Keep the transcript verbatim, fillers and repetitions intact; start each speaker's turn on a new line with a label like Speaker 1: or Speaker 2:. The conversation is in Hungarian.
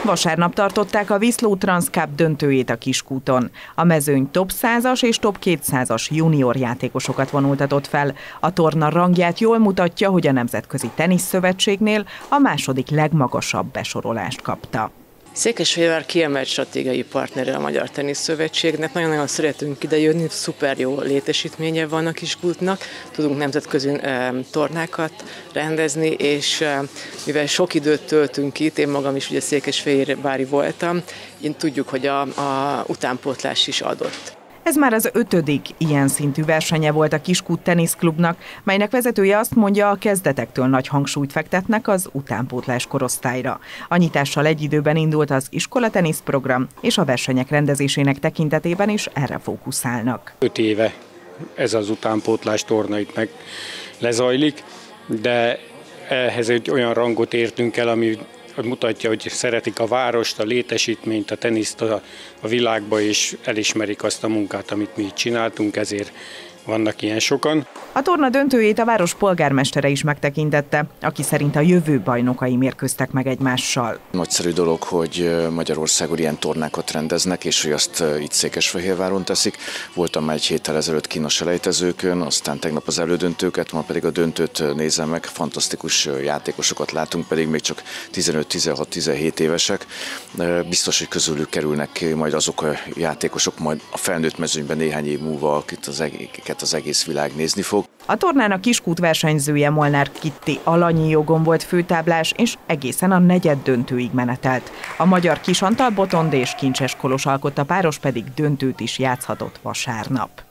Speaker 1: Vasárnap tartották a Wisló Trans Cup döntőjét a Kiskúton. A mezőny top százas és top kétszázas junior játékosokat vonultatott fel. A torna rangját jól mutatja, hogy a Nemzetközi Teniszszövetségnél a második legmagasabb besorolást kapta.
Speaker 2: Székesfehérvár kiemelt stratégiai partnere a Magyar Teniszszövetségnek, nagyon-nagyon szeretünk idejönni, szuper jó létesítménye van a Kiskútnak, tudunk nemzetközi e, tornákat rendezni, és e, mivel sok időt töltünk itt, én magam is ugye székesfehérvári voltam, én tudjuk, hogy a, a utánpótlás is adott.
Speaker 1: Ez már az ötödik ilyen szintű versenye volt a Kiskút Teniszklubnak, melynek vezetője azt mondja, a kezdetektől nagy hangsúlyt fektetnek az utánpótlás korosztályra. A nyitással egy időben indult az iskolatenisz program, és a versenyek rendezésének tekintetében is erre fókuszálnak.
Speaker 3: Öt éve ez az utánpótlás torna itt meg lezajlik, de ehhez egy olyan rangot értünk el, ami mutatja, hogy szeretik a várost, a létesítményt, a teniszt a, a világba, és elismerik azt a munkát, amit mi itt csináltunk, ezért vannak ilyen sokan.
Speaker 1: A torna döntőjét a város polgármestere is megtekintette, aki szerint a jövő bajnokai mérkőztek meg egymással.
Speaker 4: Nagyszerű dolog, hogy Magyarországon ilyen tornákat rendeznek, és hogy azt itt Székesfehérváron teszik. Voltam már egy héttel ezelőtt kint a selejtezőkön, aztán tegnap az elődöntőket, ma pedig a döntőt nézem meg. Fantasztikus játékosokat látunk, pedig még csak tizenöt, tizenhat, tizenhét évesek. Biztos, hogy közülük kerülnek majd azok a játékosok majd a felnőtt mezőnyben néhány év múlva, akit az, akiket az egész világ nézni fog.
Speaker 1: A tornának Kiskút versenyzője Molnár Kitti alanyi jogon volt főtáblás, és egészen a negyed döntőig menetelt. A magyar Kis Antal Botond és Kincses Kolos alkotta páros pedig döntőt is játszhatott vasárnap.